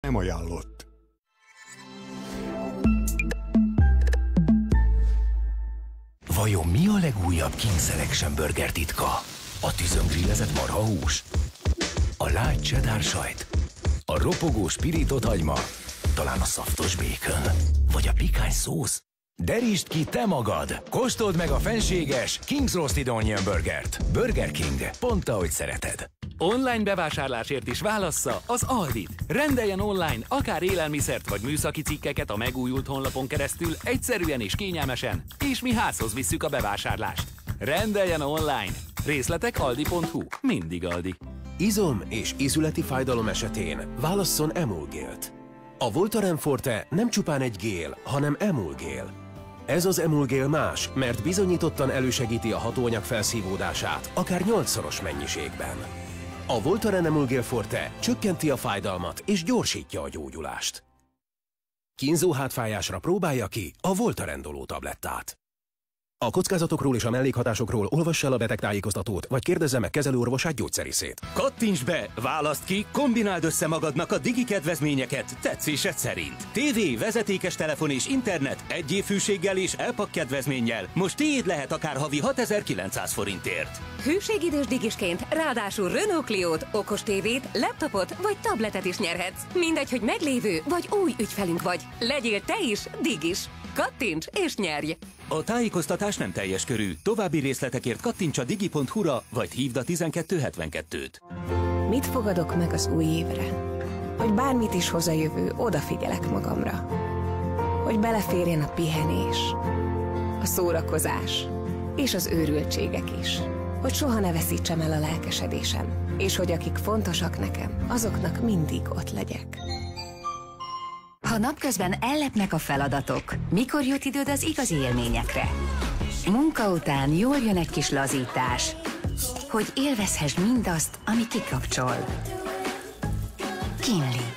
Nem ajánlott. Vajon mi a legújabb King Selection burger titka? A tüzöngrillezett marhahús? A light cheddar sajt? A ropogós pirított hagyma? Talán a szaftos bacon? Vagy a pikány szósz? Derítsd ki te magad! Kóstold meg a fenséges King's Roasted Onion Burgert. Burger King. Pont ahogy szereted. Online bevásárlásért is válassza az Aldit. Rendeljen online akár élelmiszert vagy műszaki cikkeket a megújult honlapon keresztül egyszerűen és kényelmesen, és mi házhoz visszük a bevásárlást. Rendeljen online! Részletek aldi.hu. Mindig Aldi. Izom és ízületi fájdalom esetén válasszon Emulgélt. A Voltaren Forte nem csupán egy gél, hanem Emulgél. Ez az Emulgél más, mert bizonyítottan elősegíti a hatóanyag felszívódását, akár 8-szoros mennyiségben. A Voltaren Emulgél Forte csökkenti a fájdalmat és gyorsítja a gyógyulást. Kínzó hátfájásra próbálja ki a Voltaren Doló tablettát. A kockázatokról és a mellékhatásokról olvass el a betegtájékoztatót, vagy kérdezze meg kezelőorvosát, gyógyszerészét. Kattints be, válaszd ki, kombináld össze magadnak a digi kedvezményeket tetszésed szerint. TV, vezetékes telefon és internet egy év fűséggel és elpak kedvezménnyel. Most tiéd lehet akár havi 6900 forintért. Hűségidős digisként ráadásul Renault Cliót, okos tévét, laptopot vagy tabletet is nyerhetsz. Mindegy, hogy meglévő vagy új ügyfelünk vagy. Legyél te is digis. Kattints és nyerj! A tájékoztatás nem teljes körű. További részletekért kattints a digi.hu-ra, vagy hívd a 1272-t. Mit fogadok meg az új évre? Hogy bármit is hoz a jövő, odafigyelek magamra. Hogy beleférjen a pihenés, a szórakozás és az őrültségek is. Hogy soha ne veszítsem el a lelkesedésem, és hogy akik fontosak nekem, azoknak mindig ott legyek. Ha napközben ellepnek a feladatok, mikor jut időd az igazi élményekre? Munka után jól jön egy kis lazítás, hogy élvezhess mindazt, ami kikapcsol. Kinley.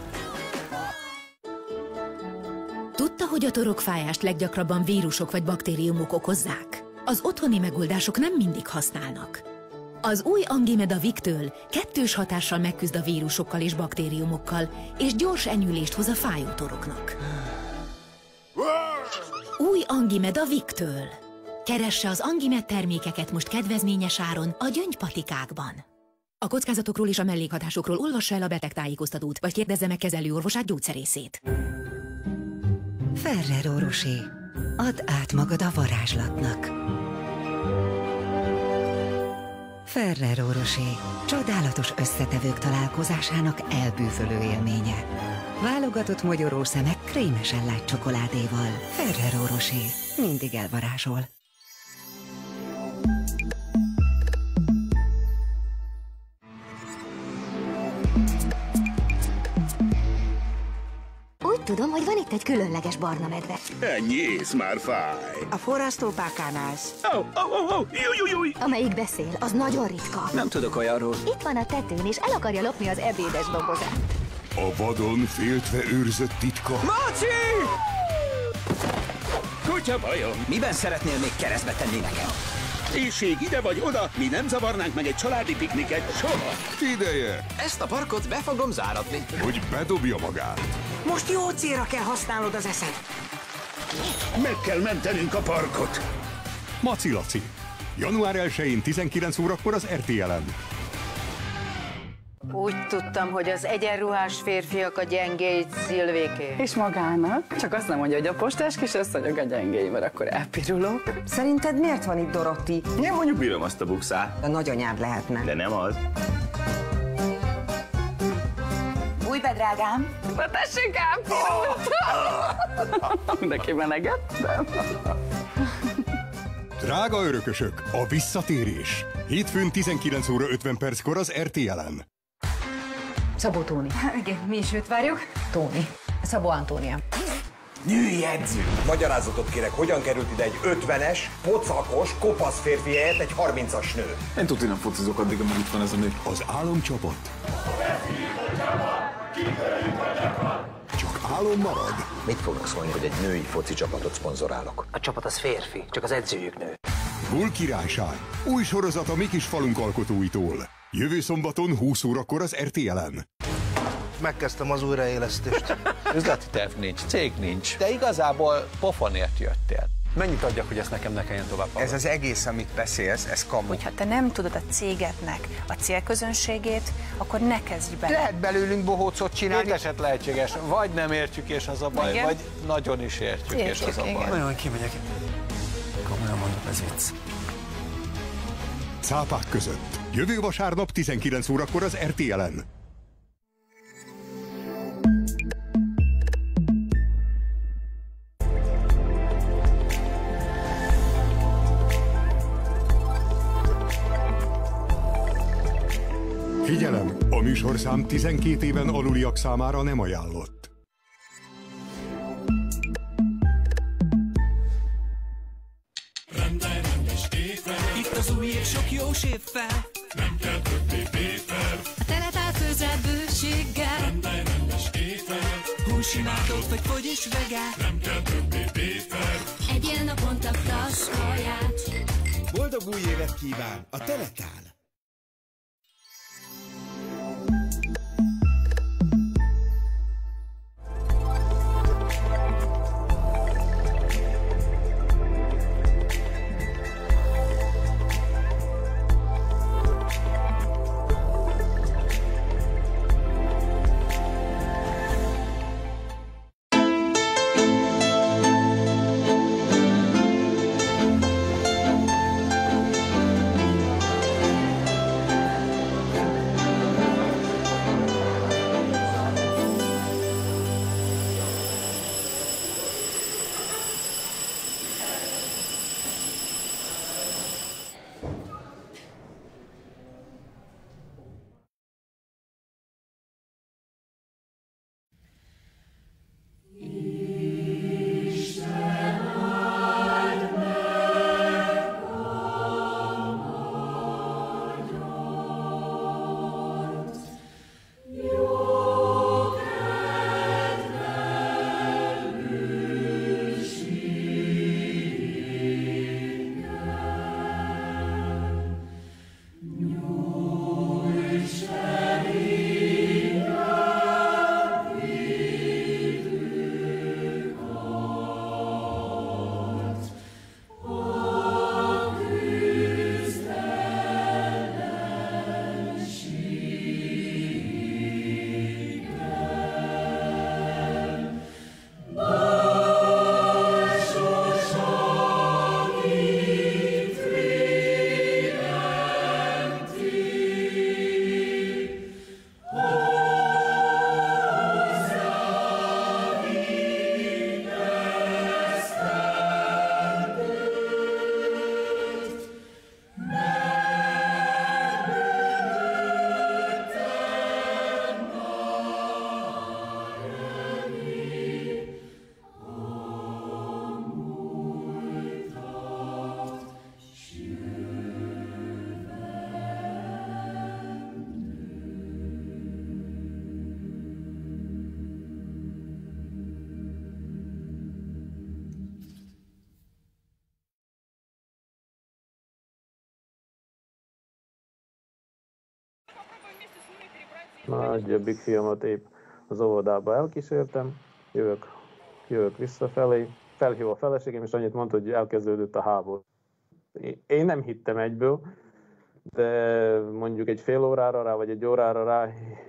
Tudta, hogy a torokfájást leggyakrabban vírusok vagy baktériumok okozzák? Az otthoni megoldások nem mindig használnak. Az új Angimeda Vic-től kettős hatással megküzd a vírusokkal és baktériumokkal, és gyors enyhülést hoz a fájó toroknak. Új Angimeda Vic-től. Keresse az Angimed termékeket most kedvezményes áron a gyöngypatikákban. A kockázatokról és a mellékhatásokról olvassa el a betegtájékoztatót, vagy kérdezze meg kezelőorvosát, gyógyszerészét. Ferrero Rocher. Add át magad a varázslatnak. Ferrero Rocher. Csodálatos összetevők találkozásának elbűvölő élménye. Válogatott mogyorószemek krémesen lágy csokoládéval. Ferrero Rocher. Mindig elvarázsol. Úgy tudom, hogy van itt egy különleges barna medve. Ennyi ész már fáj. A forrasztópákán állsz. Amelyik beszél, az nagyon ritka. Nem tudok olyanról. Itt van a tetőn, és el akarja lopni az ebédes dobozát. A vadon féltve őrzött titka. Maci! Kutya bajom. Miben szeretnél még keresztbe tenni nekem? Éhség ide vagy oda, mi nem zavarnánk meg egy családi pikniket soha. Ideje, Ezt a parkot be fogom záratni. hogy bedobja magát. Most jó célra kell használnod az eszed. Meg kell mentenünk a parkot. Maci Laci. Január 1-én 19 órakor az RTL-en. Úgy tudtam, hogy az egyenruhás férfiak a gyengéid Szilvéké. És magának? Csak azt nem mondja, hogy a postás kisasszonyok a gyengéi, mert akkor elpirulok. Szerinted miért van itt Dorotti? Én mondjuk bírom azt a bukszát. A nagyanyád lehetne. De nem az. Új be, drágám! Na tessék, elpirult! Neki menegettem. Drága örökösök, a visszatérés. Hétfőn 19 óra 50 perckor az RTL-en. Szabó Tóni. Igen, mi is őt várjuk? Tóni. Szabó Antónia. Női edző! Magyarázatot kérek, hogyan került ide egy 50-es, pocakos, kopasz férfi helyett egy 30-as nő? Én tudni nem focizok addig, amíg itt van ez a nő. Az álomcsapat. Csak álom marad. Mit fognak szólni, hogy egy női foci csapatot szponzorálok? A csapat az férfi, csak az edzőjük nő. Gól királyság. Új sorozat a mi kis falunk alkotóitól. Jövő szombaton 20 órakor az RTL-en. megkezdtem az újraélesztést. Üzleti terv nincs, cég nincs, de igazából pofonért jöttél. Mennyit adjak, hogy ezt nekem ne kelljen tovább hallani? Ez az egész, amit beszélsz, ez kamu. Hogyha te nem tudod a cégednek a célközönségét, akkor ne kezdj bele. Lehet belőlünk bohócot csinálni. Két eset lehetséges, vagy nem értjük, és az a baj, igen. Vagy nagyon is értjük, és az a baj. Nagyon kimegyek. Komolyan mondom, ez vicc. Cápák között. Jövő vasárnap 19 órakor az RTL-en. Figyelem! A műsorszám 12 éven aluliak számára nem ajánlott. Itt az új év sok jó séffel. Nem kell többé péter. A teletál főzet bőséggel. Rendes étel. Húsimádót vagy fogy is vegán. Nem kell többé péter. Egyél naponta klassz kaját. Boldog új évet kíván a Teletál! Nagyobbik fiamat épp az óvodába elkísértem, jövök visszafelé, felhív a feleségem, és annyit mondta, hogy elkezdődött a háború. Én nem hittem egyből, de mondjuk egy fél órára rá, vagy egy órára rá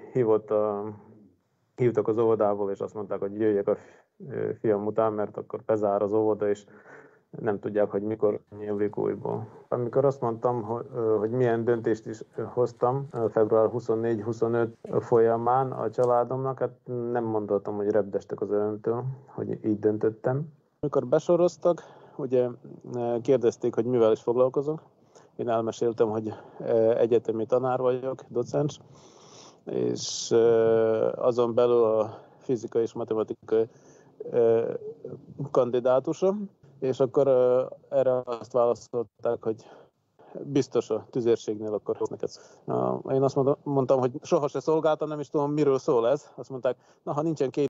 hívtak az óvodából, és azt mondták, hogy jöjjek a fiam után, mert akkor bezár az óvoda, és nem tudják, hogy mikor nyílik újból. Amikor azt mondtam, hogy milyen döntést is hoztam február 24-25 folyamán a családomnak, hát nem mondhatom, hogy repdestek az örömtől, hogy így döntöttem. Amikor besoroztak, ugye kérdezték, hogy mivel is foglalkozok. Én elmeséltem, hogy egyetemi tanár vagyok, docens, és azon belül a fizika és matematika kandidátusom, és akkor erre azt választották, hogy biztos a tüzérségnél akkor hoznak ezt. Én azt mondtam, hogy soha se szolgáltam, nem is tudom, miről szól ez. Azt mondták, na ha nincsen két